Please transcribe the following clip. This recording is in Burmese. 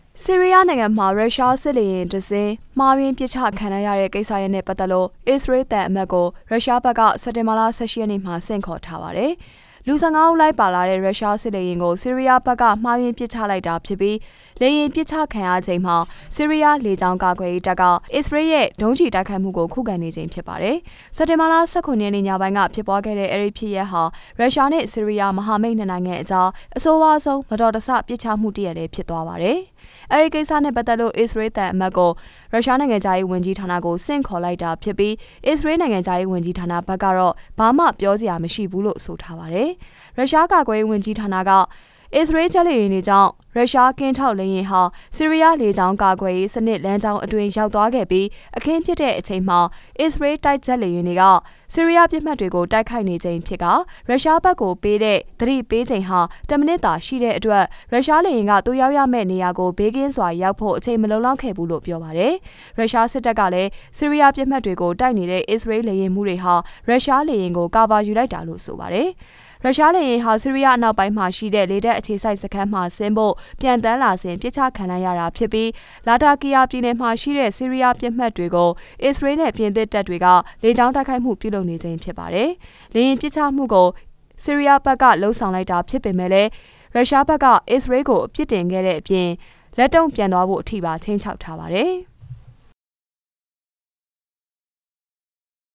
ဆီးရီးယားနိုင်ငံမှာရုရှားစစ်လေယာဉ်တစ်စင်းမှားယွင်းပစ်ချခံရတဲ့ကိစ္စရပ်နဲ့ပတ်သက်လို့အစ္စရေးတန်အမတ်ကိုရုရှားဘက်ကစက်တင်ဘာလ18ရက်နေ့မှာဆင့်ခေါ်ထားပါတယ်။လူ15ဦးလိုက်ပါလာတဲ့ရုရှားစစ်လေယာဉ်ကိုဆီးရီးယားဘက်ကမှားယွင်းပစ်ချလိုက်တာဖြစ်ပြီးလေယာဉ်ပစ်ချခံရချိန်မှာဆီးရီးယားလေကြောင်းကာကွယ်ရေးတပ်ကအစ္စရေးရဲ့ဒုံးကျည်တိုက်ခိုက်မှုကိုခုခံနေချိန်ဖြစ်ပါတယ်။စက်တင်ဘာလ19ရက်နေ့ညပိုင်းကဖြစ်ပွားခဲ့တဲ့အဲဒီဖြစ်ရပ်ဟာရုရှားနဲ့ဆီးရီးယားမဟာမိတ်နှစ်နိုင်ငံအကြားအဆိုးဝါးဆုံးမတော်တဆပစ်ချမှုတစ်ရပ်လည်းဖြစ်သွားပါတယ်။အဲဒီကိစ္စနဲ့ပတ်သက်လို့အစ္စရေးတန်အမတ်ကိုရုရှားနိုင်ငံသားရေးဝန်ကြီးဌာနကိုဆင့်ခေါ်လိုက်တာဖြစ်ပြီးအစ္စရေးနိုင်ငံသားရေးဝန်ကြီးဌာနဘက်ကတော့ဘာမှပြောစရာမရှိဘူးလို့ဆိုထားပါတယ်။ရုရှားကာကွယ်ရေးဝန်ကြီးဌာနကအစ္စရေးဂျက်လေယာဉ်တွေကြောင့်ရုရှားကင်းထောက်လေယာဉ်ဟာဆီးရီးယားလေကြောင်းကာကွယ်ရေးစနစ်လမ်းကြောင်းအတွင်းရောက်သွားခဲ့ပြီးအခင်းဖြစ်တဲ့အချိန်မှာအစ္စရေးတိုက်ဂျက်လေယာဉ်တွေကဆီးရီးယားပြည်မှတ်တွေကိုတိုက်ခိုက်နေချိန်ဖြစ်ကရုရှားဘက်ကိုပေးတဲ့သတိပေးချိန်ဟာ10မိနစ်သာရှိတဲ့အတွက်ရုရှားလေယာဉ်ကသူရောက်ရမယ့်နေရာကိုဘေးကင်းစွာရောက်ဖို့အချိန်မလုံလောက်ခဲ့ဘူးလို့ပြောပါတယ်။ရုရှားစစ်တပ်ကလည်းဆီးရီးယားပြည်မှတ်တွေကိုတိုက်နေတဲ့အစ္စရေးလေယာဉ်မှုတွေဟာရုရှားလေယာဉ်ကိုကာဗာယူလိုက်တာလို့ဆိုပါတယ်။ရုရှားလေယာဉ်ဟာဆီးရီးယားအနောက်ပိုင်းမှာရှိတဲ့လေတပ်အခြေစိုက်စခန်းမှာဆင်းဖို့ပြန်တန်းလာစဉ်ပစ်ချခံလိုက်ရတာဖြစ်ပြီးလာတာကီယာပြည်နယ်မှာရှိတဲ့ဆီးရီးယားပြည်မှတ်တွေကိုအစ္စရေးနဲ့ပြင်သစ်တပ်တွေကလေကြောင်းတိုက်ခိုက်မှုပြုလုပ်နေခြင်းဖြစ်ပါတယ်။လေယာဉ်ပစ်ချမှုကိုဆီးရီးယားဘက်ကလှုံ့ဆော်လိုက်တာဖြစ်ပေမဲ့လည်းရုရှားဘက်ကအစ္စရေးကိုအပြစ်တင်ခဲ့တဲ့အပြင်လက်တုံ့ပြန်သွားဖို့အထိပါချိန်ချောက်ထားပါတယ်။